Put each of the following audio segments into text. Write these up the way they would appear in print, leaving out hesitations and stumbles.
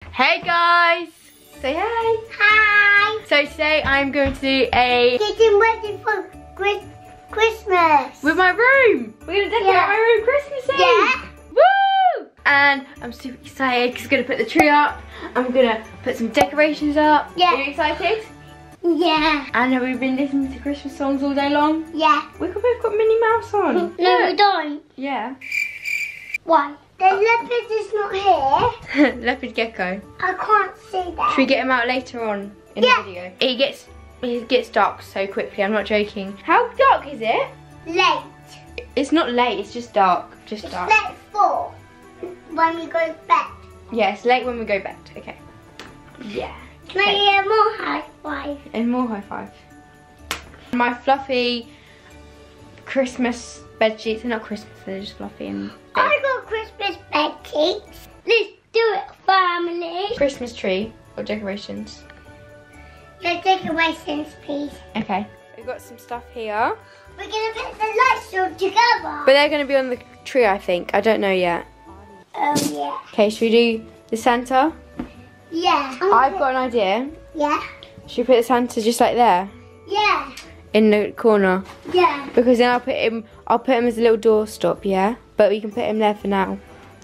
Hey guys! Say hey! Hi! So today I'm going to do a Getting ready for Christmas. with my room! We're going to decorate my room Christmassy! Yeah! Woo! And I'm super excited because I'm going to put the tree up. I'm going to put some decorations up. Yeah. Are you excited? Yeah. And have we been listening to Christmas songs all day long? Yeah. We could both got Minnie Mouse on. No, we don't. Yeah. Why? The leopard is not here. Leopard gecko. I can't see that. Should we get him out later on in the video? It gets dark so quickly, I'm not joking. How dark is it? Late. It's not late, it's just dark. Just It's dark. late 4 when we go to bed. Yeah, it's late when we go to bed. Okay. Yeah. Can I get more high five? And more high five. My fluffy Christmas bed sheets. They're not Christmas, they're just fluffy and I got Christmas bed sheets. Let's do it, family. Christmas tree or decorations. Your decorations, please. Okay. We've got some stuff here. We're gonna put the lights all together. But they're going to be on the tree, I think. I don't know yet. Oh yeah. Okay, should we do the Santa? Yeah. I've got an idea. Yeah. Should we put the Santa just like there? Yeah. In the corner? Yeah. Because then I'll put him as a little doorstop, yeah? But we can put him there for now.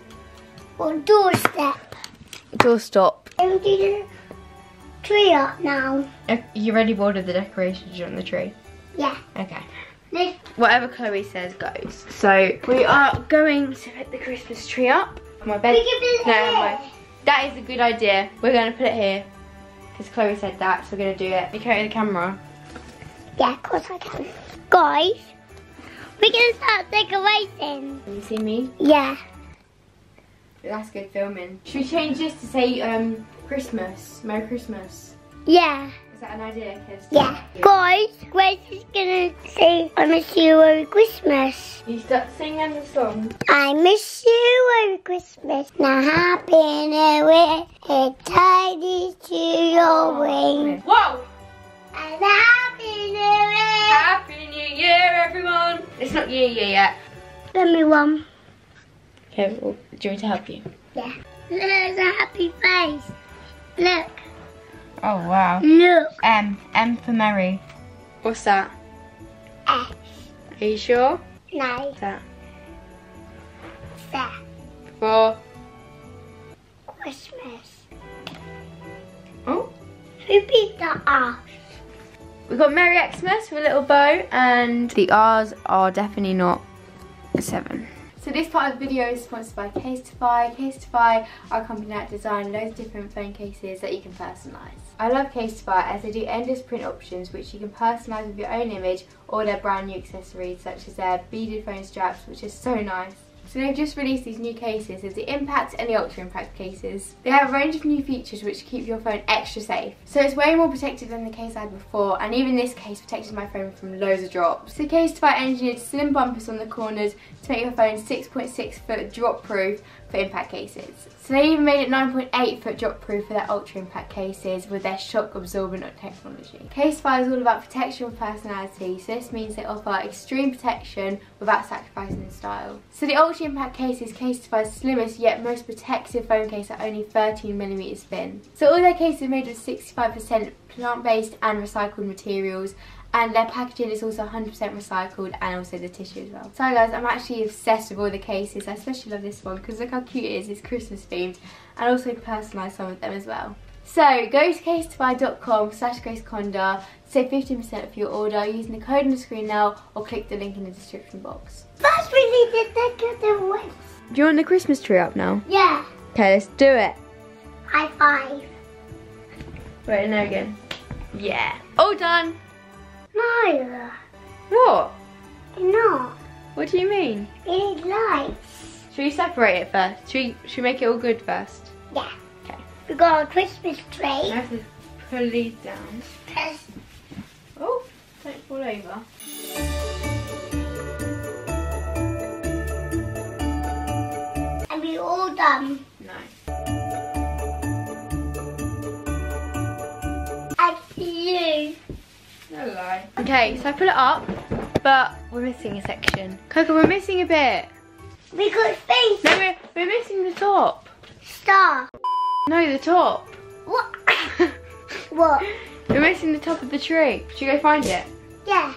Or doorstep. Doorstop. And do the tree up now. You ready to order the decorations on the tree? Yeah. Okay. Let's Whatever Chloe says goes. So we are going to put the Christmas tree up on my bed. We can put it here. That is a good idea. We're going to put it here because Chloe said that, so we're going to do it. You carry the camera. Yeah, of course I can. Guys, we're gonna start decorating. Can you see me? Yeah. That's good filming. Should we change this to say Christmas? Merry Christmas. Yeah. Is that an idea, Kiz? Yeah. Guys, Grace is gonna say I miss you Merry Christmas. You start singing the song. I miss you Merry Christmas. Now happy new year. It tidy to your wing. Whoa! And happy new year. Happy New Year, everyone! It's not year yet. Let me one. Okay, well, do you want me to help you? Yeah. There's a happy face. Look. Oh, wow. Look. M for Mary. What's that? S. Are you sure? No. What's that? That. For... Christmas. Oh. Repeat the R. We've got Merry Xmas with a little bow, and the R's are definitely not 7. So this part of the video is sponsored by Casetify. Casetify are a company that design loads of different phone cases that you can personalise. I love Casetify as they do endless print options which you can personalise with your own image or their brand new accessories such as their beaded phone straps, which is so nice. So they've just released these new cases. There's the Impact and the Ultra Impact cases. They have a range of new features which keep your phone extra safe. So it's way more protected than the case I had before, and even this case protected my phone from loads of drops. The Casetify engineered slim bumpers on the corners to make your phone 6.6 foot drop proof for impact cases. So they even made it 9.8 foot drop proof for their Ultra Impact cases with their shock absorbent technology. Casetify is all about protection with personality, so this means they offer extreme protection without sacrificing in style. So the Ultra Impact case is Casetify's slimmest yet most protective phone case at only 13mm thin. So all their cases are made with 65% plant-based and recycled materials, and their packaging is also 100% recycled, and also the tissue as well. So guys, I'm actually obsessed with all the cases. I especially love this one because look how cute it is. It's Christmas themed, and also personalise some of them as well. So go to casetify.com/GraceConda to save 15% off your order using the code on the screen now, or click the link in the description box. First we need to decorate the wings. Do you want the Christmas tree up now? Yeah. Okay, let's do it. High five. Right, now again. Yeah. All done. No. What? No. What do you mean? We need lights. Should we separate it first? Should we make it all good first? Yeah. Okay. We got a Christmas I tree. have to pull these down. Press. Oh, don't fall over. And we all done. Nice. And you. No lie. Okay, so I put it up, but we're missing a section. Coco, we're missing a bit. We got face. No, we're missing the top. Star. No, the top. What? What? We're missing the top of the tree. Should you go find it? Yeah.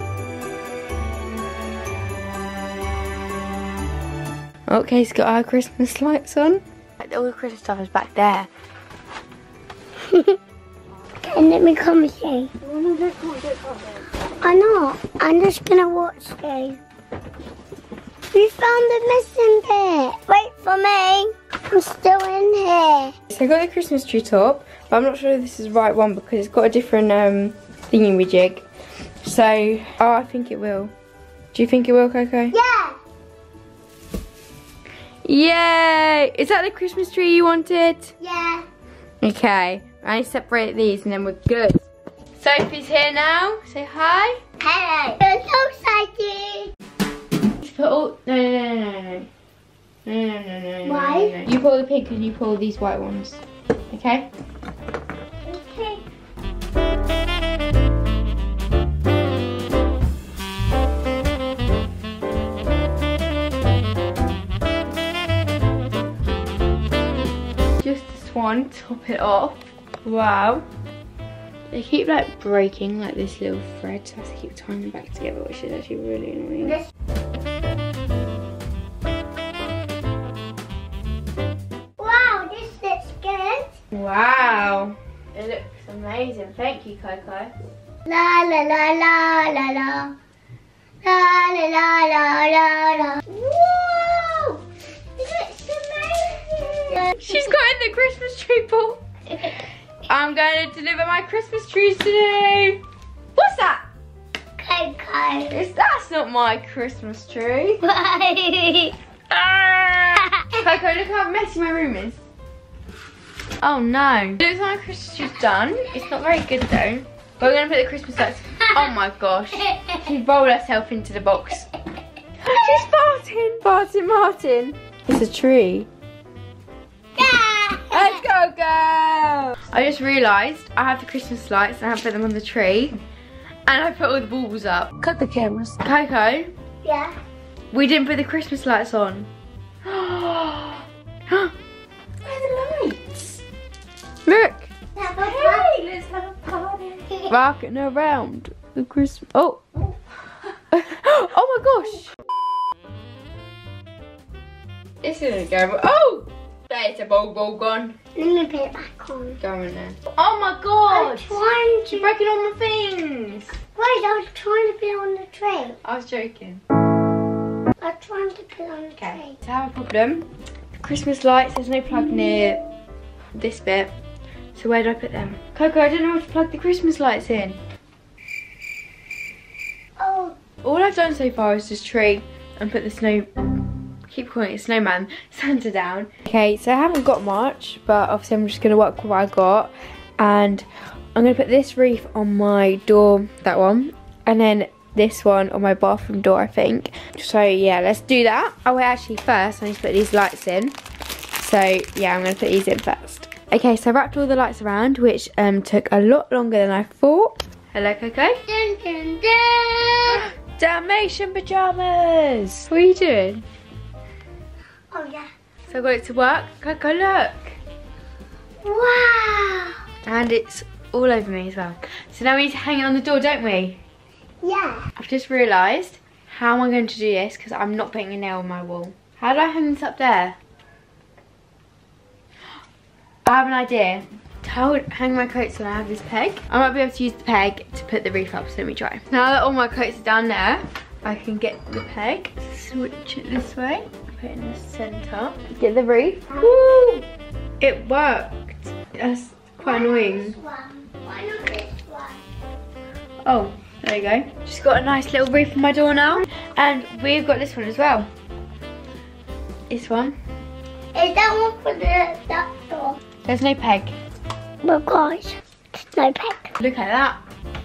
Okay, it's got our Christmas lights on. All the Christmas stuff is back there. Okay, let me come and see. I'm not. I'm just gonna watch you. We found the missing bit. Wait for me. I'm still in here. So I got the Christmas tree top, but I'm not sure if this is the right one because it's got a different thingy-majig. So, oh, I think it will. Do you think it will, Coco? Yeah. Yay! Is that the Christmas tree you wanted? Yeah. Okay, I separate these and then we're good. Sophie's here now. Say hi. Hello. I'm so excited. Just put all. No. Why? You pull the pink and you pull these white ones. Okay? Okay. Just this one, top it off. Wow. They keep like breaking like this little thread, so I have to keep tying them back together, which is actually really annoying. Wow, this looks good. Wow. It looks amazing. Thank you, Coco. La la la la la la. La la la la la la. Whoa! It looks amazing. She's got in the Christmas tree pool. I'm going to deliver my Christmas trees today. What's that? Coco. That's not my Christmas tree. Why? Coco, look how messy my room is. Oh no. It looks like my Christmas tree's done. It's not very good though. But we're going to put the Christmas lights. Oh my gosh. She rolled herself into the box. She's farting. Farting Martin. It's a tree. Let's go, girl! I just realised I have the Christmas lights and I have put them on the tree. And I put all the baubles up. Cut the cameras. Coco, Yeah. we didn't put the Christmas lights on. Where are the lights? Look! Have a party. Let's have a party. Rocking around the Christmas. Oh! Oh my gosh! This isn't going. Oh! There's a ball gone. Let me put it back on. Go in there. Oh my god! I'm trying You're to. breaking all my things. Wait, I was trying to put it on the tray. I was joking. I was trying to put it on the Okay, tray. so I have a problem. The Christmas lights, there's no plug near this bit. So where do I put them? Coco, I don't know how to plug the Christmas lights in. Oh. All I've done so far is just tree and put the snow, keep calling it snowman, Santa down. Okay, so I haven't got much, but obviously I'm just gonna work with what I got. And I'm gonna put this wreath on my door, that one, and then this one on my bathroom door, I think. So yeah, let's do that. Oh wait, actually first I need to put these lights in. So yeah, I'm gonna put these in first. Okay, so I wrapped all the lights around, which took a lot longer than I thought. Hello, Coco. Dun, dun, dun. Dalmatian pajamas. What are you doing? Oh yeah. So I got it to work. Coco, look. Wow. And it's all over me as well. So now we need to hang it on the door, don't we? Yeah. I've just realised how am I going to do this because I'm not putting a nail on my wall. How do I hang this up there? I have an idea. To hang my coats when I have this peg, I might be able to use the peg to put the wreath up, so let me try. Now that all my coats are down there, I can get the peg, switch it this way, put it in the centre, get the wreath. Woo! It worked. That's quite annoying. This one. Why not this one? Oh, there you go. Just got a nice little wreath on my door now. And we've got this one as well. This one. Is that one for that door? There's no peg. Oh gosh, there's no peg. Look at that.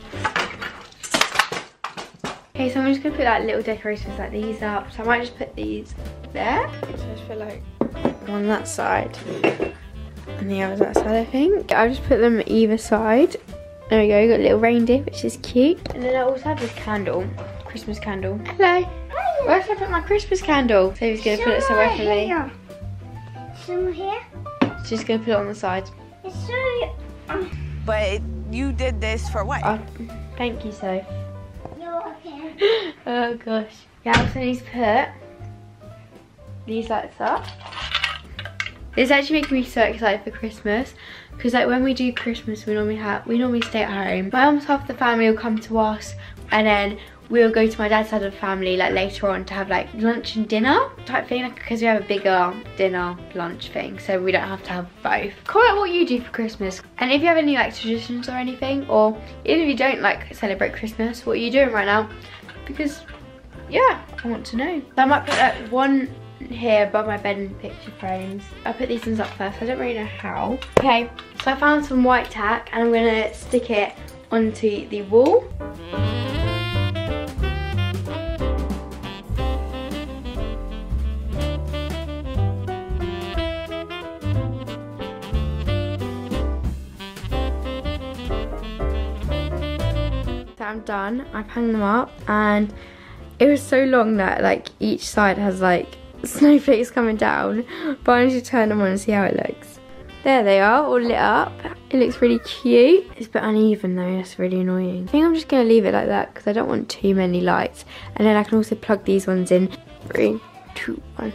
Okay, so I'm just gonna put like little decorations like these up. So I might just put these there. So I just put like one that side and the other that side, I think. I'll just put them either side. There we go, got a little reindeer, which is cute. And then I also have this candle, Christmas candle. Hello. Where should I put my Christmas candle? So he's gonna put it somewhere for me. Somewhere here. Just gonna put it on the side. It's so... But you did this for what? Thank you, Soph. You're okay. Oh gosh. Yeah, I also need to put these lights up. It's actually making me so excited for Christmas, because like when we do Christmas, we normally stay at home. My mum's half of the family will come to us, and then we'll go to my dad's side of the family like later on to have like lunch and dinner type thing, like, because we have a bigger dinner lunch thing, so we don't have to have both. Comment what you do for Christmas, and if you have any like traditions or anything, or even if you don't like celebrate Christmas, what are you doing right now? Because yeah, I want to know. So I might put like one here above my bed in picture frames. I'll put these ones up first. I don't really know how. Okay, so I found some white tack and I'm gonna stick it onto the wall. So I'm done. I've hung them up, and it was so long that like each side has like snowflakes coming down, but I need to turn them on and see how it looks. There they are, all lit up. It looks really cute. It's a bit uneven though, that's really annoying. I think I'm just gonna leave it like that because I don't want too many lights. And then I can also plug these ones in. 3, 2, 1.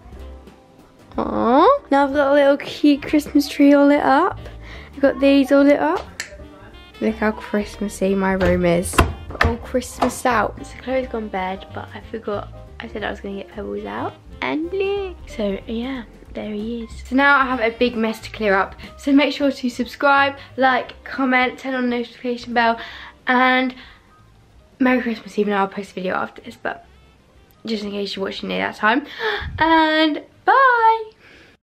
Aww. Now I've got a little cute Christmas tree all lit up. I've got these all lit up. Look how Christmassy my room is. All Christmas out. So Chloe's gone bed, but I forgot. I said I was gonna get Pebbles out. And look. So yeah, there he is. So now I have a big mess to clear up. So make sure to subscribe, like, comment, turn on the notification bell, and Merry Christmas, even though I'll post a video after this, but just in case you're watching it at that time. And bye!